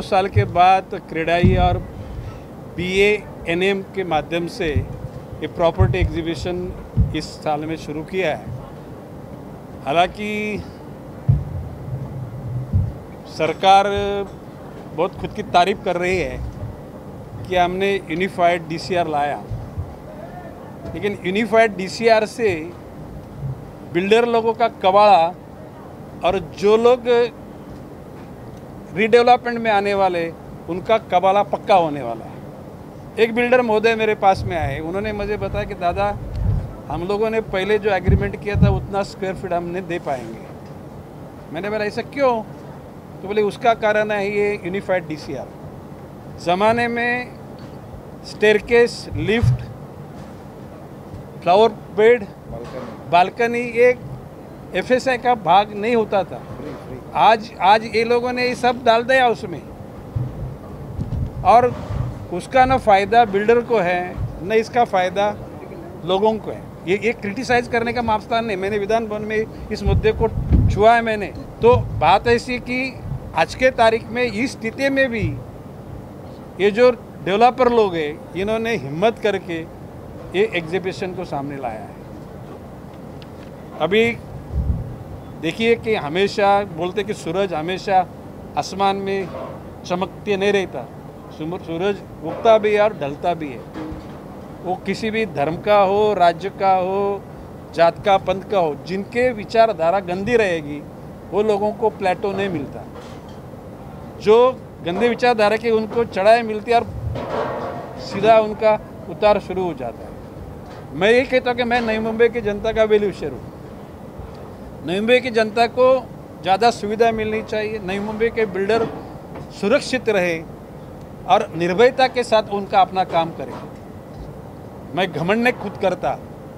साल के बाद क्रेडाई और BANM के माध्यम से ये प्रॉपर्टी एग्जीबिशन इस साल में शुरू किया है। हालांकि सरकार बहुत खुद की तारीफ कर रही है कि हमने यूनिफाइड DCR लाया, लेकिन यूनिफाइड DCR से बिल्डर लोगों का कबाड़ा और जो लोग रीडेवलपमेंट में आने वाले उनका कबाड़ा पक्का होने वाला है। एक बिल्डर महोदय मेरे पास में आए, उन्होंने मुझे बताया कि दादा हम लोगों ने पहले जो एग्रीमेंट किया था उतना स्क्वायर फीट हम नहीं दे पाएंगे। मैंने बोला ऐसा क्यों? तो बोले उसका कारण है ये यूनिफाइड DCR। ज़माने में staircase, lift, flower bed, balcony एक FSI का भाग नहीं होता था। आज ये लोगों ने ये सब डाल दिया उसमें, और उसका ना फ़ायदा बिल्डर को है न इसका फ़ायदा लोगों को है। ये क्रिटिसाइज करने का मापस्थान नहीं। मैंने विधान भवन में इस मुद्दे को छुआ है मैंने। तो बात ऐसी कि आज के तारीख में इस स्थिति में भी ये जो डेवलपर लोग हैं इन्होंने हिम्मत करके ये एग्जीबिशन को सामने लाया है। अभी देखिए कि हमेशा बोलते कि सूरज हमेशा आसमान में चमकते नहीं रहता, सूरज उगता भी है और ढलता भी है। वो किसी भी धर्म का हो, राज्य का हो, जात का, पंथ का हो, जिनके विचारधारा गंदी रहेगी वो लोगों को प्लेटो नहीं मिलता। जो गंदे विचारधारा के उनको चढ़ाई मिलती है और सीधा उनका उतार शुरू हो जाता है। मैं ये कहता हूँ कि मैं नई मुंबई की जनता का वेल विशर हूँ। नई मुंबई की जनता को ज़्यादा सुविधा मिलनी चाहिए, नई मुंबई के बिल्डर सुरक्षित रहे और निर्भयता के साथ उनका अपना काम करें। मैं घमंड नहीं खुद करता।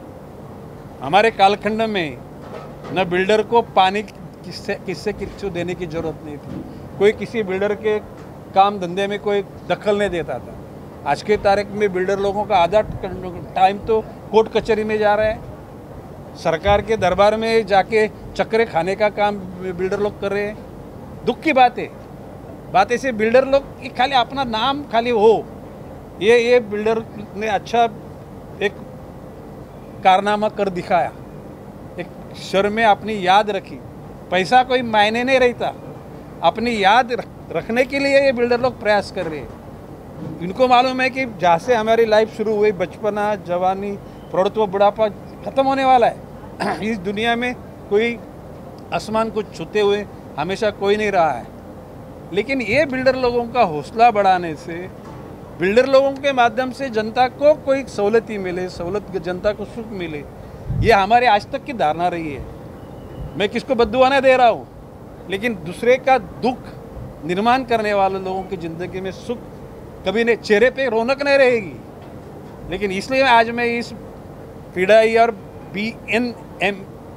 हमारे कालखंड में न बिल्डर को पानी किससे देने की ज़रूरत नहीं थी। कोई किसी बिल्डर के काम धंधे में कोई दखल नहीं देता था। आज के तारीख में बिल्डर लोगों का आधा टाइम तो कोर्ट कचहरी में जा रहा है, सरकार के दरबार में जाके चक्रे खाने का काम बिल्डर लोग कर रहे हैं। दुख की बात है। बात ऐसे बिल्डर लोग की खाली अपना नाम खाली हो, ये बिल्डर ने अच्छा एक कारनामा कर दिखाया, एक शर्म में अपनी याद रखी। पैसा कोई मायने नहीं रहता, अपनी याद रखने के लिए ये बिल्डर लोग प्रयास कर रहे हैं। इनको मालूम है कि जहाँ से हमारी लाइफ शुरू हुई, बचपना, जवानी, प्रौढ़त्व, बुढ़ापा ख़त्म होने वाला है। इस दुनिया में कोई आसमान को छूते हुए हमेशा कोई नहीं रहा है। लेकिन ये बिल्डर लोगों का हौसला बढ़ाने से, बिल्डर लोगों के माध्यम से जनता को कोई सहूलत मिले, जनता को सुख मिले, ये हमारे आज तक की धारणा रही है। मैं किसको बद्दुआ नहीं दे रहा हूँ, लेकिन दूसरे का दुख निर्माण करने वाले लोगों की ज़िंदगी में सुख कभी नहीं, चेहरे पे रौनक नहीं रहेगी। लेकिन इसलिए आज मैं इस क्रेडाई और BANM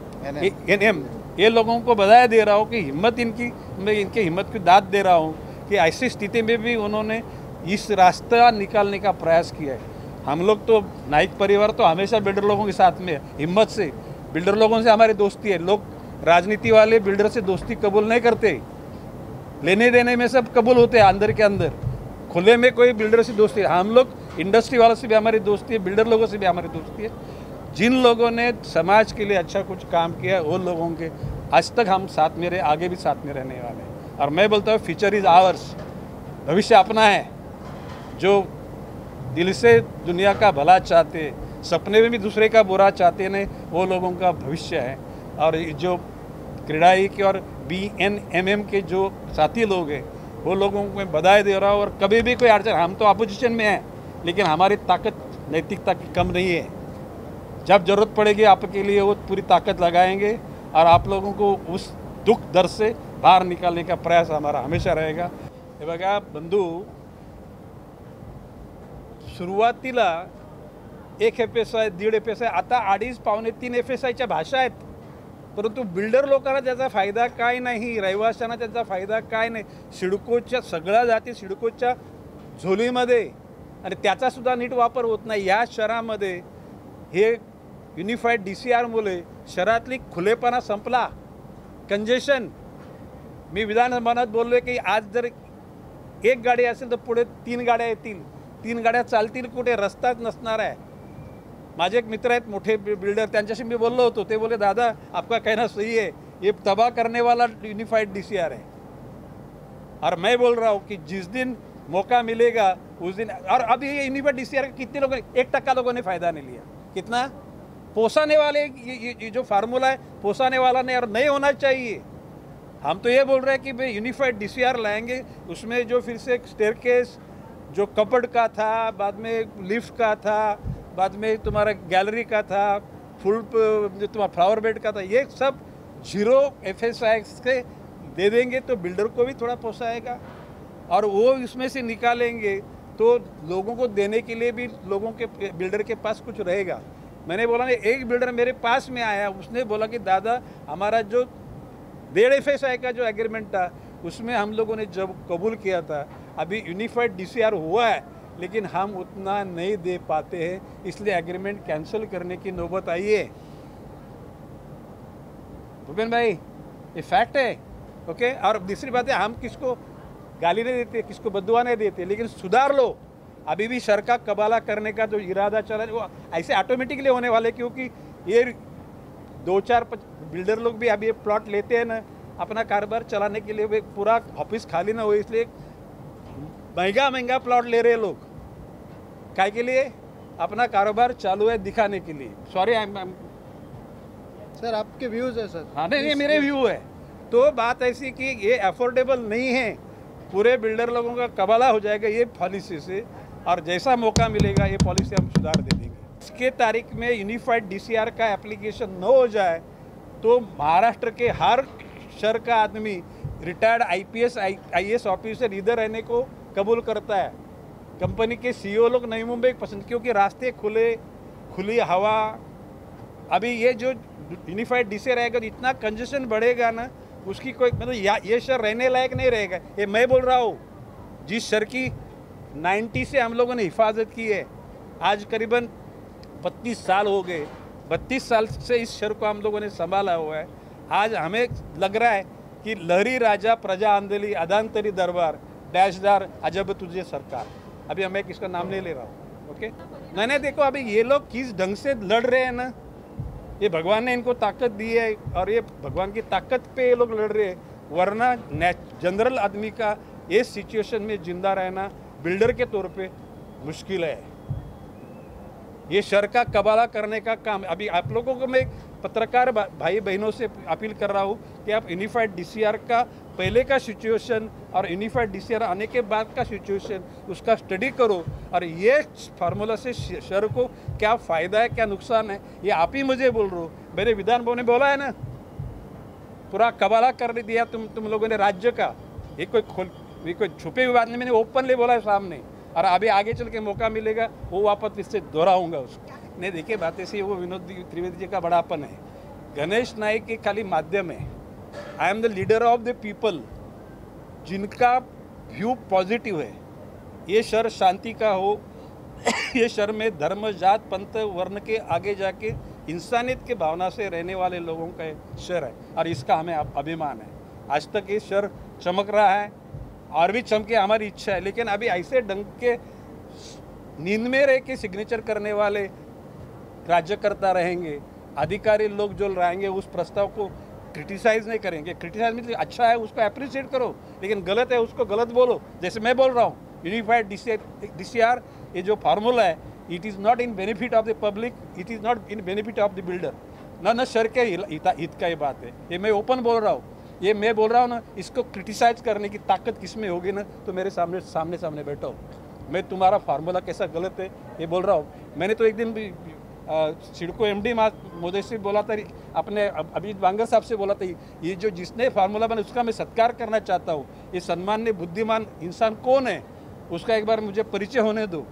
ये लोगों को बधाई दे रहा हूँ कि हिम्मत मैं इनकी हिम्मत की दाद दे रहा हूँ कि ऐसी स्थिति में भी उन्होंने इस रास्ता निकालने का प्रयास किया है। हम लोग तो नाइक परिवार तो हमेशा बिल्डर लोगों के साथ में है, हिम्मत से। बिल्डर लोगों से हमारी दोस्ती है। लोग राजनीति वाले बिल्डर से दोस्ती कबूल नहीं करते, लेने देने में सब कबूल होते हैं, अंदर के अंदर खुले में कोई बिल्डर से दोस्ती है। हम लोग इंडस्ट्री वालों से भी हमारी दोस्ती है, बिल्डर लोगों से भी हमारी दोस्ती है। जिन लोगों ने समाज के लिए अच्छा कुछ काम किया उन लोगों के आज तक हम साथ में रहे, आगे भी साथ में रहने वाले हैं। और मैं बोलता हूँ फ्यूचर इज़ आवर्स, भविष्य अपना है। जो दिल से दुनिया का भला चाहते, सपने में भी दूसरे का बुरा चाहते नहीं, वो लोगों का भविष्य है। और जो क्रेडाई के और BANM के जो साथी लोग हैं वो लोगों को मैं बधाई दे रहा हूँ। और कभी भी कोई अड़चन, हम तो अपोजिशन में हैं, लेकिन हमारी ताकत नैतिकता की कम नहीं है। जब ज़रूरत पड़ेगी आपके लिए वो पूरी ताकत लगाएंगे और आप लोगों को उस दुख दर्द से बाहर निकालने का प्रयास हमारा हमेशा रहेगा। हे बघा बंधू, सुरुवातीला 1 FSI, 1.5 FSI, आता 2.5 पावणे 3 FSIच्या भाषा आहेत, परंतु बिल्डर लोकांना त्याचा फायदा काय नाही, रहिवाशांना त्याचा फायदा काय नाही। सिडकोच्या सगळ्या जाती सिडकोच्या झोलीमध्ये आणि त्याचासुद्धा नीट वापर होत नाही। या शहरामध्ये हे युनिफाइड DCR मुळे शहरातली खुलेपणा संपला, कंजेशन। मी विधानभवनात बोललो की आज जर एक गाडी असेल तर पुढे 3 गाड्या येतील, 3 गाड्या चालतील कुठे, रस्ताच नसणार आहे. माझे एक मित्र आहेत मोठे बिल्डर, त्यांच्याशी मी बोललो होतो. ते बोले दादा आपका कहना सही है, ये तबाह करने वाला यूनिफाइड DCR है. और मैं बोल रहा हूँ कि जिस दिन मौका मिलेगा उस दिन, और अभी ये यूनिफाइड DCR का कितने लोगों, 1% लोगों ने फ़ायदा नहीं लिया. कितना पोसाने वाले, ये जो फार्मूला है पोसाने वाला नहीं, और नहीं होना चाहिए. हम तो ये बोल रहे हैं कि भाई यूनिफाइड DCR लाएंगे, उसमें जो फिर से स्टेयरकेस जो कपबोर्ड का था, बाद में लिफ्ट का था, बाद में तुम्हारा गैलरी का था, फुल जो तुम्हारा फ्लावर बेड का था, ये सब 0 FSI से दे देंगे तो बिल्डर को भी थोड़ा पोसाएगा, और वो इसमें से निकालेंगे तो लोगों को देने के लिए भी लोगों के बिल्डर के पास कुछ रहेगा. मैंने बोला नहीं, एक बिल्डर मेरे पास में आया, उसने बोला कि दादा हमारा जो 1.5 FSI का जो एग्रीमेंट था उसमें हम लोगों ने जब कबूल किया था, अभी यूनिफाइड DCR हुआ है लेकिन हम उतना नहीं दे पाते हैं, इसलिए एग्रीमेंट कैंसिल करने की नौबत आई है. भूपेन भाई ये फैक्ट है. ओके. और दूसरी बात है, हम किसको गाली नहीं देते, किसको बद्दुआ नहीं देते, लेकिन सुधार लो. अभी भी शर का कबाला करने का जो इरादा चला है वो ऐसे ऑटोमेटिकली होने वाले, क्योंकि ये 2-4 बिल्डर लोग भी अभी ये प्लॉट लेते हैं ना अपना कारोबार चलाने के लिए, वे पूरा ऑफिस खाली ना हो इसलिए महंगा प्लॉट ले रहे लोग. काय के लिए? अपना कारोबार चालू है दिखाने के लिए. सॉरी सर आपके व्यूज़ है सर. हाँ नहीं, ये मेरे व्यू है. तो बात ऐसी कि ये अफोर्डेबल नहीं है, पूरे बिल्डर लोगों का कबाला हो जाएगा ये पॉलिसी से, और जैसा मौका मिलेगा ये पॉलिसी हम सुधार दे देंगे. इसके तारीख में यूनिफाइड DCR का एप्लीकेशन न हो जाए तो महाराष्ट्र के हर शहर का आदमी रिटायर्ड IPS IAS ऑफिसर इधर रहने को कबूल करता है. कंपनी के CEO लोग नई मुंबई पसंद, क्योंकि रास्ते खुले, खुली हवा. अभी ये जो यूनिफाइड DCR रहेगा तो इतना कंजेशन बढ़ेगा ना, उसकी कोई मतलब ये शहर रहने लायक नहीं रहेगा. ये मैं बोल रहा हूँ, जिस शहर की 90 से हम लोगों ने हिफाजत की है, आज करीबन 32 साल हो गए. 32 साल से इस शहर को हम लोगों ने संभाला हुआ है. आज हमें लग रहा है कि लहरी राजा प्रजा आंदोली अदांतरी दरबार डैशदार अजब तुझे सरकार. अभी मैं किसका नाम नहीं ले रहा हूँ. ओके. मैंने देखो अभी ये लोग किस ढंग से लड़ रहे हैं ना, ये भगवान ने इनको ताकत दी है और ये भगवान की ताकत पे ये लोग लड़ रहे हैं. वरना जनरल आदमी का ये सिचुएशन में जिंदा रहना बिल्डर के तौर पे मुश्किल है. ये शहर का कबाला करने का काम, अभी आप लोगों को मैं पत्रकार भाई बहनों से अपील कर रहा हूँ कि आप यूनिफाइड DCR का पहले का सिचुएशन और यूनिफाइड DCR आने के बाद का सिचुएशन उसका स्टडी करो, और ये फार्मूला से शहर को क्या फ़ायदा है क्या नुकसान है ये आप ही मुझे बोल रहे हो. मेरे विधान भवन ने बोला है ना, पूरा कबाला कर दिया तुम लोगों ने राज्य का. ये कोई छुपे हुई बात नहीं, मैंने ओपनली बोला है सामने, और अभी आगे चल के मौका मिलेगा वो वापस इससे दोहराऊंगा उसको. नहीं देखिए बात ऐसी, वो विनोद त्रिवेदी जी का बड़ापन है. गणेश नाइक के खाली माध्यम है. I am the leader of the people, जिनका व्यू पॉजिटिव है. ये शहर शांति का हो, ये शहर में धर्म जात पंथ वर्ण के आगे जाके इंसानियत के भावना से रहने वाले लोगों का शहर है, और इसका हमें अभिमान है. आज तक ये शहर चमक रहा है और भी चमके, हमारी इच्छा है. लेकिन अभी ऐसे ढंग के नींद में रह के सिग्नेचर करने वाले राज्यकर्ता रहेंगे, अधिकारी लोग जो रहेंगे उस प्रस्ताव को क्रिटिसाइज नहीं करेंगे. क्रिटिसाइज में अच्छा है उसको अप्रिशिएट करो, लेकिन गलत है उसको गलत बोलो. जैसे मैं बोल रहा हूँ यूनिफाइड DCR ये जो फार्मूला है, it is not in benefit of the public, it is not in benefit of the builder. न शहर के हित का ये बात है. ये मैं ओपन बोल रहा हूँ. ये मैं बोल रहा हूँ ना, इसको क्रिटिसाइज करने की ताकत किस में होगी ना, तो मेरे सामने बैठो. मैं तुम्हारा फार्मूला कैसा गलत है ये बोल रहा हूँ. मैंने तो एक दिन भी सिडको MD मोदी से बोला था, अपने अभिजीत बांगर साहब से बोला था, ये जो जिसने फार्मूला बना उसका मैं सत्कार करना चाहता हूँ. ये सम्मान्य बुद्धिमान इंसान कौन है उसका एक बार मुझे परिचय होने दो.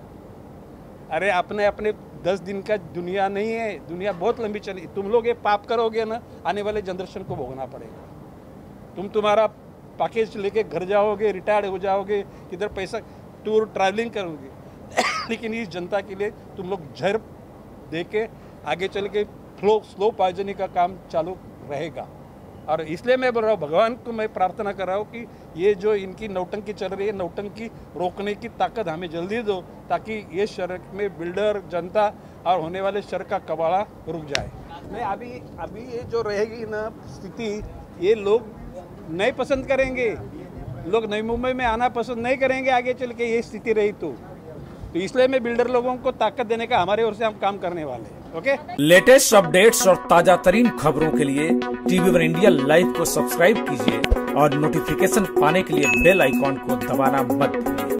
अरे अपने 10 दिन का दुनिया नहीं है, दुनिया बहुत लंबी चली. तुम लोग ये पाप करोगे ना, आने वाले जनरेशन को भोगना पड़ेगा. तुम्हारा पैकेज लेके घर जाओगे, रिटायर्ड हो जाओगे, किधर पैसा टूर ट्रैवलिंग करोगे, लेकिन इस जनता के लिए तुम लोग जहर दे के आगे चल के स्लो पॉइजनिंग का काम चालू रहेगा. और इसलिए मैं बोल रहा हूँ, भगवान को मैं प्रार्थना कर रहा हूँ कि ये जो इनकी नौटंकी चल रही है, नौटंकी रोकने की ताकत हमें जल्दी दो, ताकि ये सड़क में बिल्डर, जनता और होने वाले सड़क का कबाड़ा रुक जाए। नहीं, अभी ये जो रहेगी ना स्थिति, ये लोग नहीं पसंद करेंगे, लोग नई मुंबई में आना पसंद नहीं करेंगे आगे चल के ये स्थिति रही तो इसलिए मैं बिल्डर लोगों को ताकत देने का हमारे ओर से हम काम करने वाले हैं। ओके, लेटेस्ट अपडेट्स और ताजा तरीन खबरों के लिए TV1 इंडिया लाइव को सब्सक्राइब कीजिए और नोटिफिकेशन पाने के लिए बेल आइकॉन को दबाना मत भूलिए।